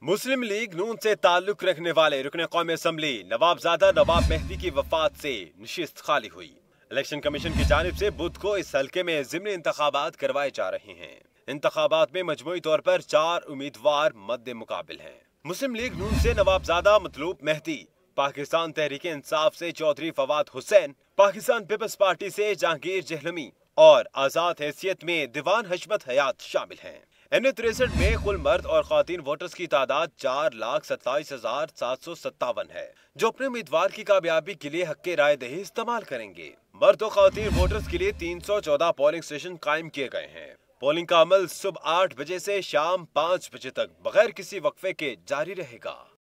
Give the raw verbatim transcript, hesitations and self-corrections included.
मुस्लिम league नून से ताल्लुक रखने वाले रुकने कौमी असम्बली नवाबजादा नवाब मेहदी की वफात से नशिस्त खाली हुई। इलेक्शन कमीशन की जानिब से बुध को इस हल्के में ज़िमनी इंतखाबात करवाए जा रहे हैं। इंतखाबात में मजमूई तौर पर चार उम्मीदवार मद्दे मुकाबिल हैं। मुस्लिम लीग नून से नवाबजादा मतलूब मेहदी, पाकिस्तान तहरीक इंसाफ से चौधरी फवाद हुसैन, पाकिस्तान पीपल्स पार्टी से जहांगीर जहलमी और आजाद हैसियत में दीवान हशमत हयात शामिल हैं। एन तिरसठ में कुल मर्द और खातीन वोटर्स की तादाद चार लाख सत्ताईस हजार सात सौ सत्तावन है, जो अपने उम्मीदवार की कामयाबी के लिए हक राय दही इस्तेमाल करेंगे। मर्द और खातीन वोटर्स के लिए तीन सौ चौदह पोलिंग स्टेशन कायम किए गए हैं। पोलिंग का अमल सुबह आठ बजे से शाम पाँच बजे तक बगैर किसी वक्फे के जारी रहेगा।